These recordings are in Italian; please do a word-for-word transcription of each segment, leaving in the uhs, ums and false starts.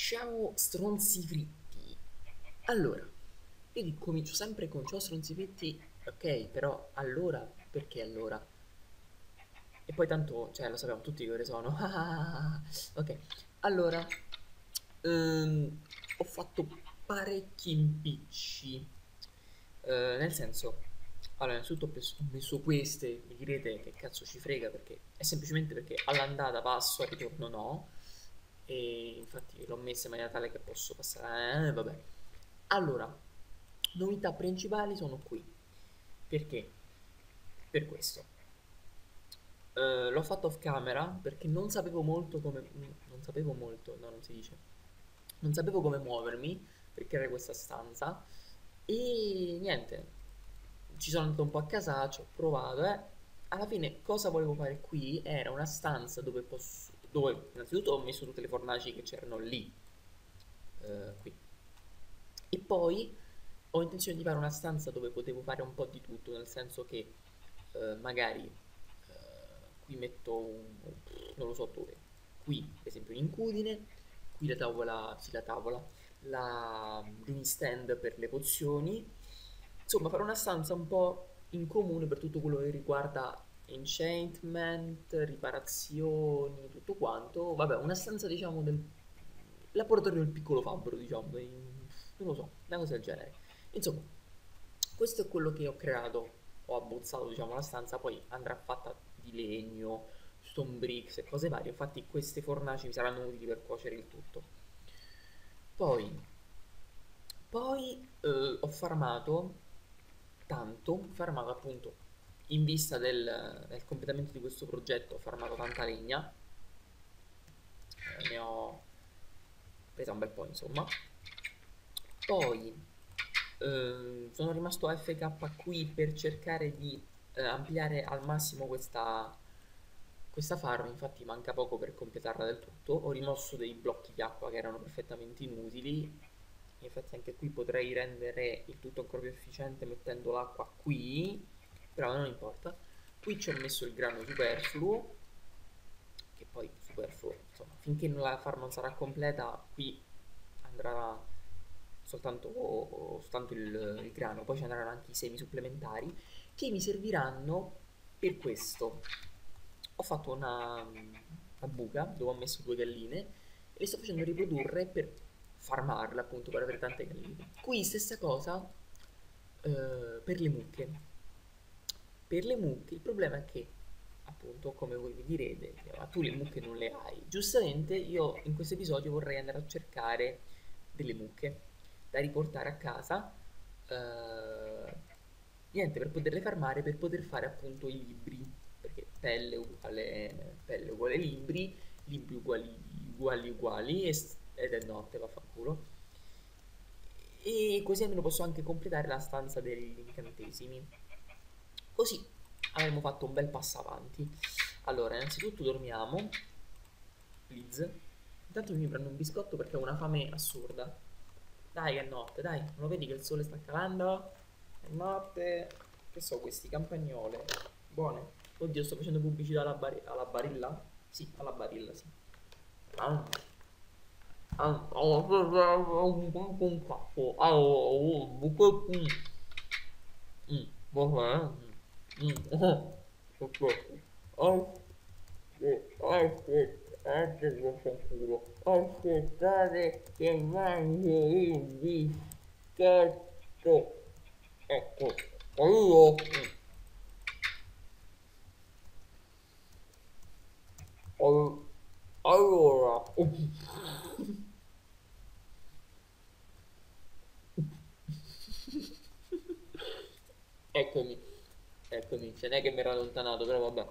Ciao stronzi fritti. Allora, io di- comincio sempre con ciao stronzi fritti, ok, però allora, perché allora? E poi tanto, cioè, lo sappiamo tutti che ore sono. Ok, allora, ehm, ho fatto parecchi impicci. Eh, nel senso, allora, innanzitutto ho pres- ho messo queste, mi direte che cazzo ci frega perché è semplicemente perché all'andata passo, al ritorno no. E infatti l'ho messa in maniera tale che posso passare. Eh, vabbè. Allora, novità principali sono qui. Perché? Per questo. Eh, l'ho fatto off camera perché non sapevo molto come... Non sapevo molto, no, non si dice. Non sapevo come muovermi per creare questa stanza. E niente, ci sono andato un po' a casa, ci ho provato, eh. Alla fine cosa volevo fare qui? Era una stanza dove posso... dove innanzitutto ho messo tutte le fornaci che c'erano lì, eh, qui. E poi ho intenzione di fare una stanza dove potevo fare un po' di tutto, nel senso che eh, magari eh, qui metto un, non lo so dove, qui per esempio un'incudine, qui la tavola, sì la tavola, la mini stand per le pozioni, insomma fare una stanza un po' in comune per tutto quello che riguarda enchantment, riparazioni, tutto quanto, vabbè una stanza diciamo del laboratorio del piccolo fabbro, diciamo, dei- non lo so, una cosa del genere. Insomma, questo è quello che ho creato, ho abbozzato, diciamo, la stanza, poi andrà fatta di legno, stone bricks e cose varie, infatti queste fornaci mi saranno utili per cuocere il tutto. Poi, poi eh, ho farmato tanto, farmato appunto in vista del, del completamento di questo progetto, ho farmato tanta legna, eh, ne ho presa un bel po' insomma. Poi eh, sono rimasto A F K qui per cercare di eh, ampliare al massimo questa, questa farm, infatti manca poco per completarla del tutto. Ho rimosso dei blocchi di acqua che erano perfettamente inutili. Infatti anche qui potrei rendere il tutto ancora più efficiente mettendo l'acqua qui, però non importa. Qui ci ho messo il grano superfluo, che poi superfluo, insomma, finché la farm non sarà completa, qui andrà soltanto, soltanto il, il grano, poi ci andranno anche i semi supplementari che mi serviranno per questo. Ho fatto una, una buca dove ho messo due galline e le sto facendo riprodurre per farmarle, appunto, per avere tante galline. Qui stessa cosa eh, per le mucche. Per le mucche il problema è che, appunto, come voi mi direte, ma tu le mucche non le hai. Giustamente io in questo episodio vorrei andare a cercare delle mucche da riportare a casa. eh, Niente, per poterle farmare, per poter fare appunto i libri. Perché pelle uguale, pelle uguale libri, libri uguali uguali uguali e s- ed è notte, vaffanculo. E così almeno posso anche completare la stanza degli incantesimi. Così avremo fatto un bel passo avanti. Allora, innanzitutto dormiamo, please. Intanto io mi prendo un biscotto perché ho una fame assurda. Dai, che è notte, dai, non lo vedi che il sole sta calando? È notte. Che so, questi campagnole. Buone. Oddio, sto facendo pubblicità alla, bari- alla barilla? Sì, alla barilla, sì. Ah. Ah, un capo. Ah, un buco. Mm, vabbè. Mm, oh, ok. Oh, aspettare che mangi il biscotto. Ecco, io. Al- Allora, eccomi, eccomi, ce n'è che mi ero allontanato, però vabbè.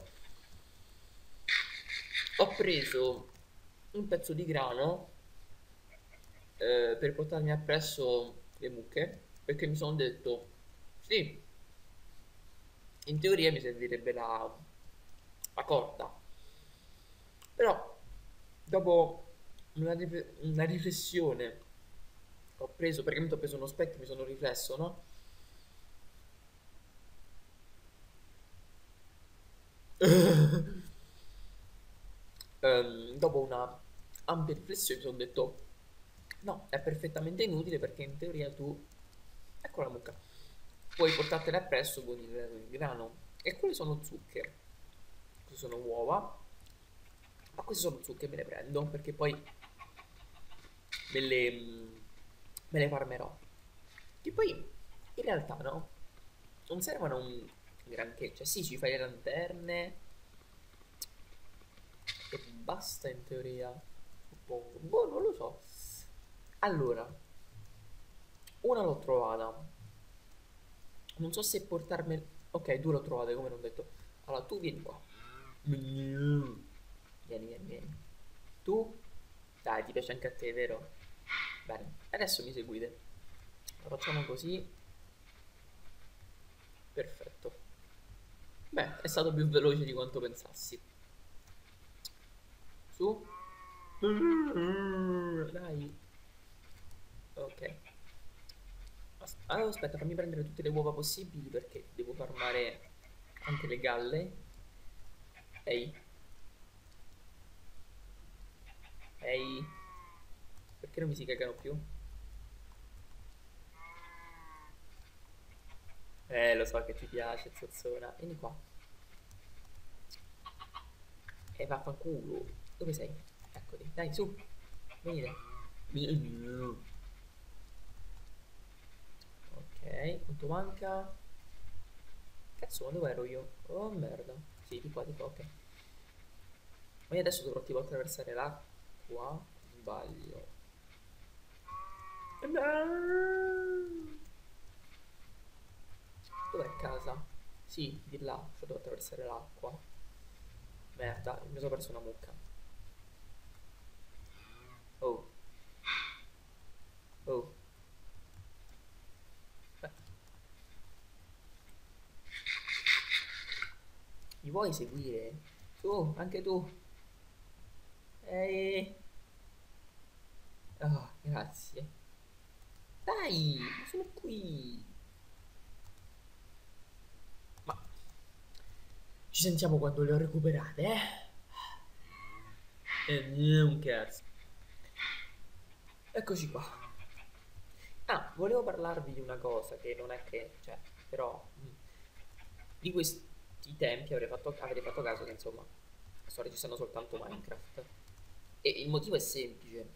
Ho preso un pezzo di grano eh, per portarmi appresso le mucche, perché mi sono detto, sì, in teoria mi servirebbe la, la corda, però dopo una, rif- una riflessione ho preso, perché mi ho preso uno specchio e mi sono riflesso, no? Ehm, dopo una ampia riflessione mi sono detto, No, è perfettamente inutile perché in teoria tu, ecco la mucca, puoi portartela appresso con il, il grano. E quelle sono zucche. Queste sono uova. Ma queste sono zucche, me le prendo perché poi me le, mm, me le farmerò. Che poi in realtà no, non servono un granché. Cioè sì, ci fai le lanterne e basta in teoria. Suppongo. Boh, non lo so. Allora, una l'ho trovata. Non so se portarmi. Ok, due l'ho trovate, come non ho detto. Allora, tu vieni qua. Vieni, vieni, vieni. Tu? Dai, ti piace anche a te, vero? Bene, adesso mi seguite. Lo facciamo così. Perfetto. Beh, è stato più veloce di quanto pensassi. Su. Dai. Ok. As- Allora, aspetta, fammi prendere tutte le uova possibili perché devo farmare anche le galle. Ehi, ehi. Perché non mi si cagano più? Eh, lo so che ti piace, zozzona. Vieni qua. E vaffanculo. Dove sei? Eccoti. Dai, su. Venite. Vieni. Ok, quanto manca? Cazzo, ma dove ero io? Oh merda. Sì, di qua, di qua, ok. Ma io adesso dovrò tipo attraversare l'acqua. Sbaglio. No. Dov'è casa? Sì, di là. Cioè devo attraversare l'acqua. Merda, mi sono perso una mucca. Oh, oh. Beh, mi vuoi seguire? Su, anche tu. Ehi. Ah, grazie. Dai, sono qui. Ma ci sentiamo quando le ho recuperate, eh? E un cazzo. Eccoci qua. Ah, volevo parlarvi di una cosa che non è che, cioè, però, mm, di questi tempi avrei fatto, avrei fatto caso che, insomma, sto registrando soltanto Minecraft. E il motivo è semplice.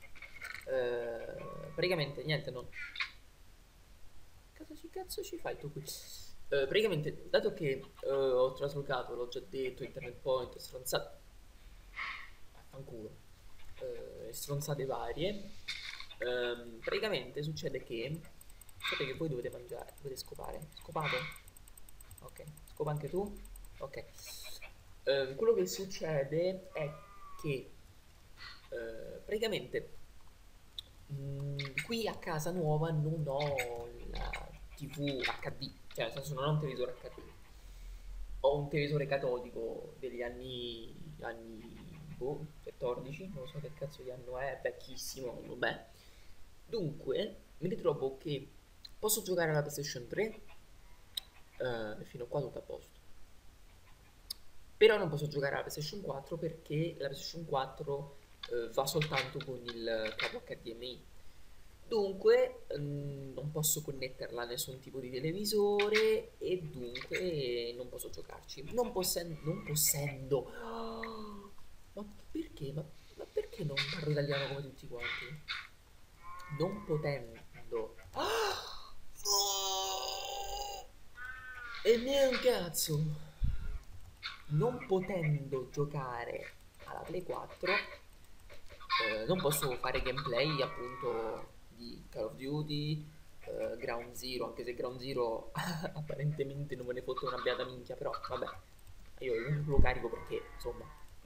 Eh, praticamente, niente, non... Cosa ci cazzo ci fai tu qui? Eh, praticamente, dato che eh, ho traslocato, l'ho già detto, internet point, stronzate, fanculo, eh, stronzate varie, ehm, praticamente succede che, sapete che voi dovete mangiare, dovete scopare, scopate? Ok, scopa anche tu? Ok. Eh, quello che succede è che eh, praticamente mm, qui a casa nuova non ho la T V H D, cioè nel senso non ho un televisore H D, ho un televisore catodico degli anni, anni boh, quattordici, non so che cazzo di anno è, vecchissimo, vabbè. Dunque, mi ritrovo che posso giocare alla PlayStation tre, eh, fino a qua tutto a posto. Però non posso giocare alla PlayStation quattro perché la PlayStation quattro eh, va soltanto con il cavo H D M I. Dunque, mm, non posso connetterla a nessun tipo di televisore e dunque non posso giocarci. Non possen- non possendo. Ma perché? Ma, ma perché non parlo italiano come tutti quanti? Non potendo. Ah! No! E ne un cazzo! Non potendo giocare alla Play quattro, eh, non posso fare gameplay appunto di Call of Duty, eh, Ground Zero, anche se Ground Zero apparentemente non me ne fotte una beata minchia, però vabbè, io lo carico perché insomma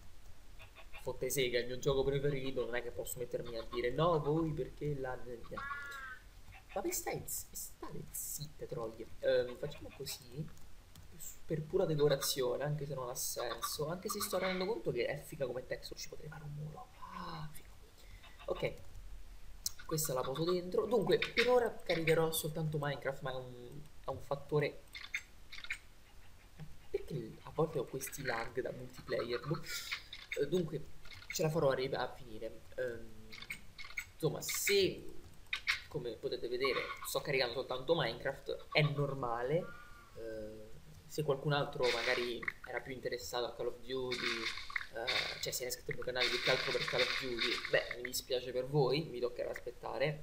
fotte sega, è il mio gioco preferito, non è che posso mettermi a dire no voi perché la... Vabbè, stai, z- state zitte, troie. Ehm, facciamo così, per pura decorazione, anche se non ha senso, anche se sto rendendo conto che è figa come texture, ci potrei fare un muro. Ah, figo. Ok, questa la poso dentro. Dunque, per ora caricherò soltanto Minecraft, ma è un, ha un fattore... Perché a volte ho questi lag da multiplayer? Boh. Eh, Dunque, ce la farò arri- a finire. Ehm, insomma, se come potete vedere sto caricando soltanto Minecraft, è normale. eh, Se qualcun altro magari era più interessato a Call of Duty, eh, cioè si è iscritto al mio canale più che altro per Call of Duty, beh, mi dispiace per voi, mi toccherà aspettare.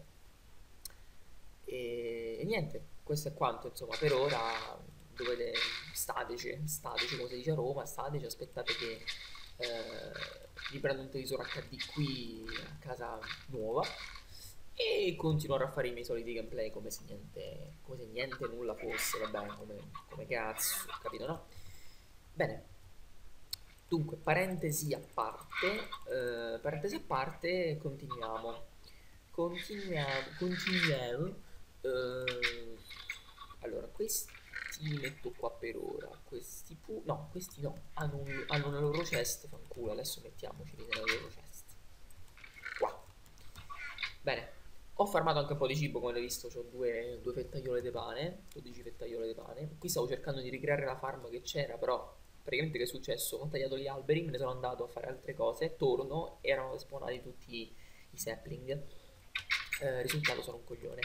E, e niente, questo è quanto, insomma, per ora dovete statici, statici come si dice a Roma, statici, aspettate che eh, vi prendo un televisore acca di qui a casa nuova e continuerò a fare i miei soliti gameplay come se niente, come se niente nulla fosse, vabbè, come, come cazzo, capito, no? Bene, dunque, parentesi a parte, eh, parentesi a parte, continuiamo. Continuiamo, continuiamo. eh, allora, questi li metto qua per ora. Questi pu... No, questi no. Hanno, un- hanno una loro chest, fanculo. Adesso mettiamoceli nella loro chest. Qua. Bene. Ho farmato anche un po' di cibo, come avete visto, ho due, due fettaiole di pane, dodici fettaiole di pane. Qui stavo cercando di ricreare la farm che c'era, però praticamente che è successo? Ho tagliato gli alberi, me ne sono andato a fare altre cose, torno, erano spawnati tutti i sapling. Eh, risultato sono un coglione.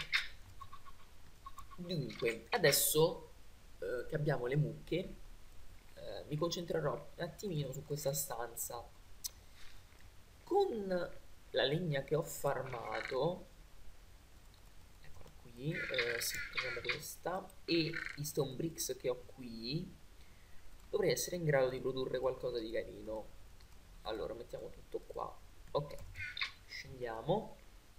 Dunque, adesso eh, che abbiamo le mucche, eh, mi concentrerò un attimino su questa stanza. Con la legna che ho farmato, eccola qui, eh, sì, prendiamo questa, e i stone bricks che ho qui, dovrei essere in grado di produrre qualcosa di carino. Allora, mettiamo tutto qua. Ok, scendiamo.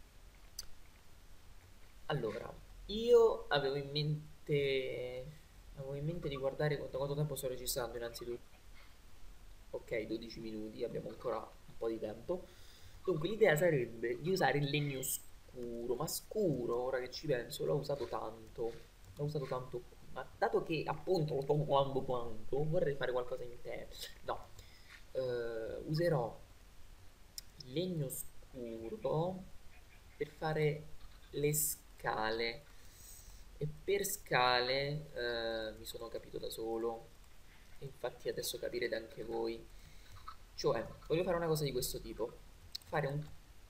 Allora, io avevo in mente, avevo in mente di guardare quanto, quanto tempo sto registrando innanzitutto. Ok, dodici minuti, abbiamo ancora un po' di tempo. Dunque, l'idea sarebbe di usare il legno scuro, ma scuro, ora che ci penso, l'ho usato tanto. L'ho usato tanto qui. Ma dato che appunto lo sto usando tanto, vorrei fare qualcosa in te. No, eh, userò il legno scuro per fare le scale. E per scale eh, mi sono capito da solo. E infatti adesso capirete anche voi. Cioè, voglio fare una cosa di questo tipo. Fare un...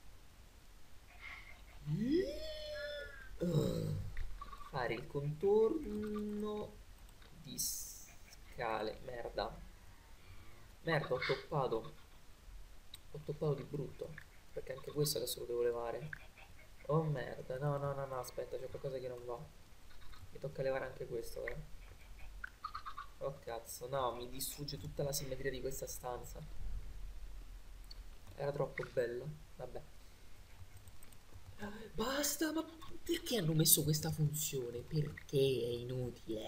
Fare il contorno di scale. Merda. Merda, ho toppato. Ho toppato di brutto. Perché anche questo adesso lo devo levare. Oh merda, no, no, no, no, aspetta, c'è qualcosa che non va. Mi tocca levare anche questo, eh. Oh cazzo, no, mi distrugge tutta la simmetria di questa stanza. Era troppo bella. Vabbè. Basta, ma perché hanno messo questa funzione? Perché è inutile?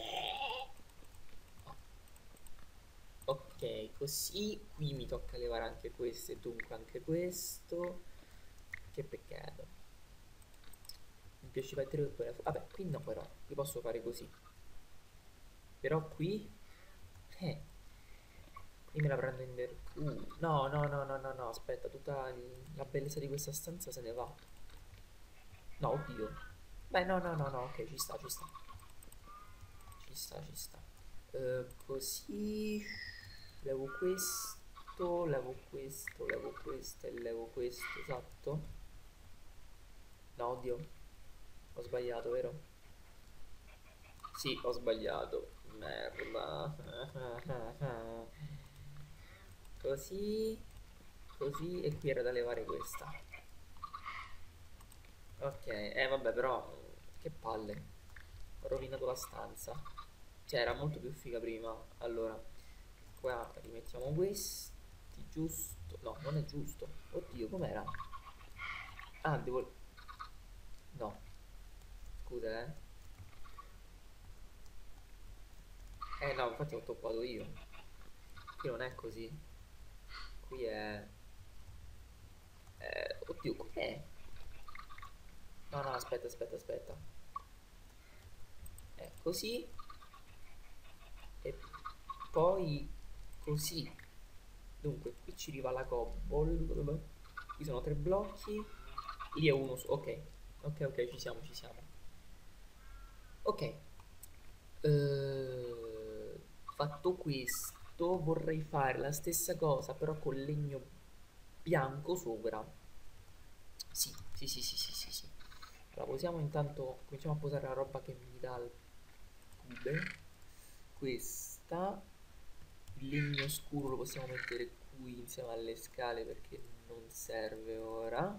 Ok, così qui mi tocca levare anche questo e dunque anche questo. Che peccato. Mi piaceva il tiro che poi... Vabbè, qui no però, qui posso fare così. Però qui... Eh, qui me la prendo in der... Uh, no, no, no, no, no, no, aspetta, tutta il- la bellezza di questa stanza se ne va. No, oddio. Beh, no, no, no, no, ok, ci sta, ci sta. Ci sta, ci sta. Eh, così levo questo, levo questo, levo questo e levo questo, esatto. No, oddio, ho sbagliato, vero? Sì, ho sbagliato. Merda. Così, così e qui era da levare questa. Ok, eh vabbè, però che palle. Ho rovinato la stanza. Cioè, era molto più figa prima. Allora, qua rimettiamo questi, giusto? No, non è giusto. Oddio, com'era? Ah, devo... No, scusa, eh. Eh no, infatti ho toppato io. Qui non è così. Qui è... eh, oddio, com'è? No, no, aspetta, aspetta, aspetta. È così e poi così. Dunque, qui ci arriva la cobble. Qui sono tre blocchi. Lì è uno su... Ok, ok, ok, ci siamo, ci siamo. Ok, eh, fatto questo, vorrei fare la stessa cosa però con legno bianco sopra. Sì, Sì, sì, sì, sì, sì, sì. Allora, posiamo intanto, cominciamo a posare la roba che mi dà il cube. Questa, il legno scuro lo possiamo mettere qui insieme alle scale perché non serve ora.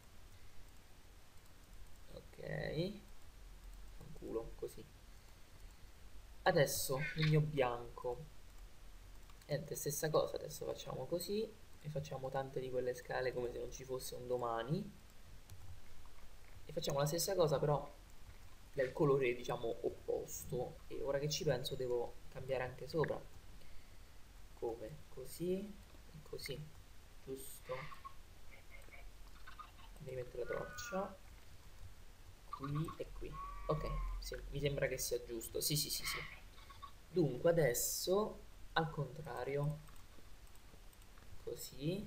Ok, fanculo, così. Adesso, legno bianco. Niente, stessa cosa, adesso facciamo così e facciamo tante di quelle scale come se non ci fosse un domani. E facciamo la stessa cosa però del colore diciamo opposto e ora che ci penso devo cambiare anche sopra come così e così, giusto? Mi metto la torcia qui e qui, ok, sì, mi sembra che sia giusto, sì sì sì sì. Dunque adesso al contrario, così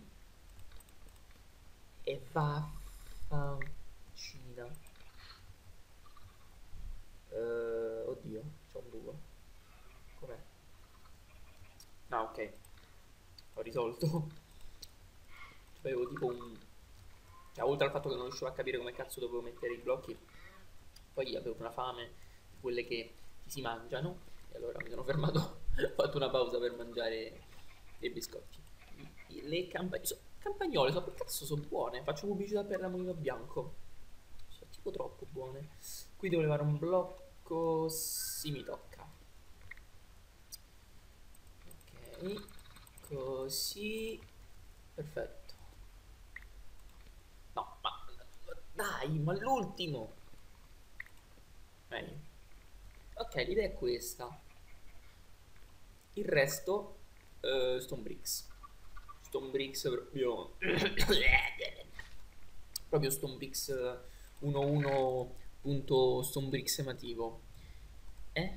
e vaffancina. Uh, oddio, c'ho un buco. Com'è? Ah, ok, ho risolto. Avevo tipo un... Cioè, oltre al fatto che non riuscivo a capire come cazzo dovevo mettere i blocchi, poi avevo una fame di quelle che ti si mangiano, e allora mi sono fermato, ho fatto una pausa per mangiare dei biscotti. Le campagnole, so, campagnole, so, che cazzo sono buone, faccio pubblicità per la Mulino Bianco. Sono tipo troppo buone. Qui devo levare un blocco, sì mi tocca. Ok, così, perfetto. No, ma dai, ma l'ultimo. Meglio. Ok, l'idea è questa. Il resto, eh, Stone Bricks. Stone Bricks proprio... proprio Stone Bricks uno uno punto Stone Bricks emativo. Eh?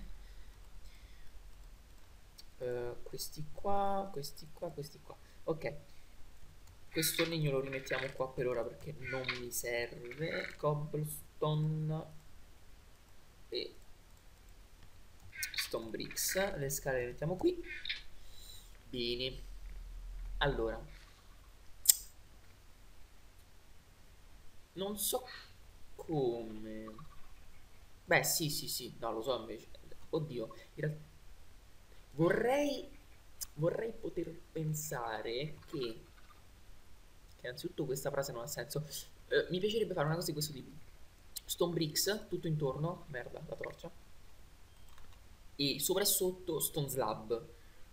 Eh, questi qua, questi qua, questi qua. Ok. Questo legno lo rimettiamo qua per ora perché non mi serve. Cobblestone e Stone Bricks. Le scale le mettiamo qui. Bene. Allora, non so come. Beh, sì, sì, sì. No, lo so invece. Oddio, in realtà vorrei vorrei poter pensare che che innanzitutto questa frase non ha senso. Eh, mi piacerebbe fare una cosa di questo tipo. Stone bricks tutto intorno, merda, la torcia. E sopra e sotto stone slab.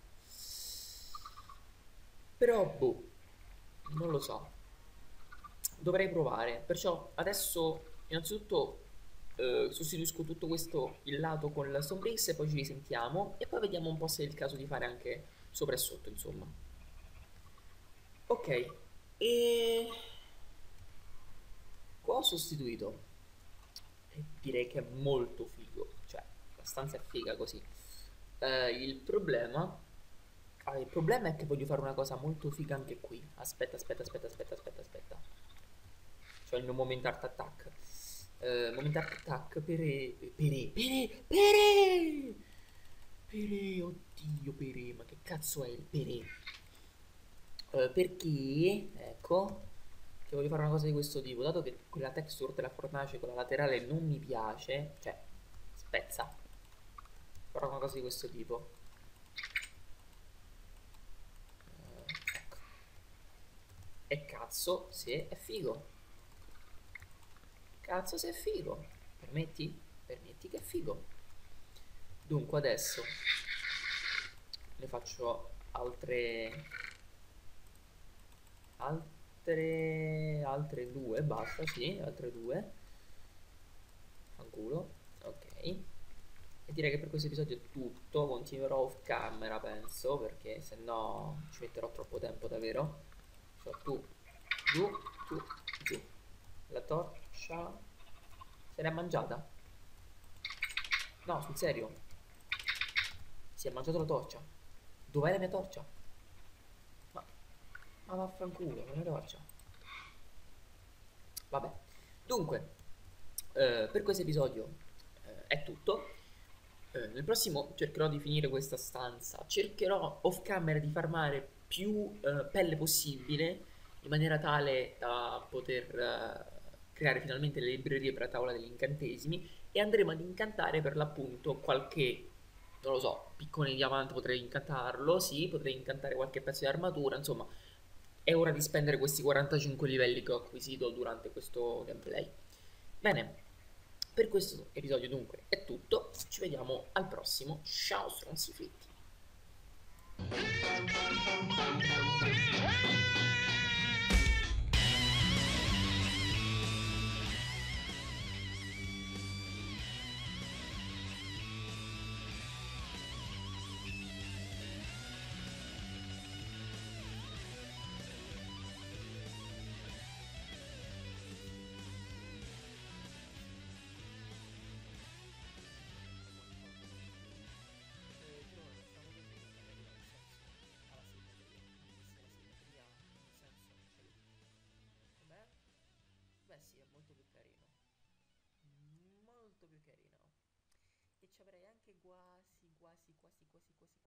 Però, boh, non lo so. Dovrei provare. Perciò adesso, innanzitutto, eh, sostituisco tutto questo il lato con la stone bricks e poi ci risentiamo. E poi vediamo un po' se è il caso di fare anche sopra e sotto, insomma. Ok, e qua ho sostituito. E direi che è molto figo. Cioè, la stanza è figa così. Eh, il problema... ah, il problema è che voglio fare una cosa molto figa anche qui. Aspetta, aspetta, aspetta, aspetta, aspetta, aspetta. Cioè il mio moment art attack. Eh, moment art attack pere... Pere... Pere... Pere... Pere... Oddio, pere... Ma che cazzo è il pere? Eh, perché... Ecco... Che voglio fare una cosa di questo tipo. Dato che quella texture della fornace, quella laterale, non mi piace. Cioè, spezza. Farò una cosa di questo tipo. Eh, ecco. E cazzo se è figo. Cazzo se è figo. Permetti? Permetti che è figo. Dunque adesso ne faccio altre altre altre due, basta, sì, altre due. Fanculo. Ok. E direi che per questo episodio è tutto. Continuerò off camera, penso, perché se no ci metterò troppo tempo davvero. Cioè, tu, giù, tu, giù. La torcia se l'è mangiata? No, sul serio. Si è mangiato la torcia. Dov'è la mia torcia? Ma, ma vaffanculo, la mia torcia. Vabbè. Dunque, eh, per questo episodio eh, è tutto. Eh, nel prossimo cercherò di finire questa stanza. Cercherò off camera di farmare più eh, pelle possibile in maniera tale da poter eh, creare finalmente le librerie per la tavola degli incantesimi e andremo ad incantare per l'appunto qualche, non lo so, piccone di diamante potrei incantarlo, sì, potrei incantare qualche pezzo di armatura, insomma, è ora di spendere questi quarantacinque livelli che ho acquisito durante questo gameplay. Bene, per questo episodio dunque è tutto, ci vediamo al prossimo, ciao stronzi fritti! Beh sì, è molto più carino. Molto più carino. E ci avrei anche quasi, quasi, quasi, quasi, quasi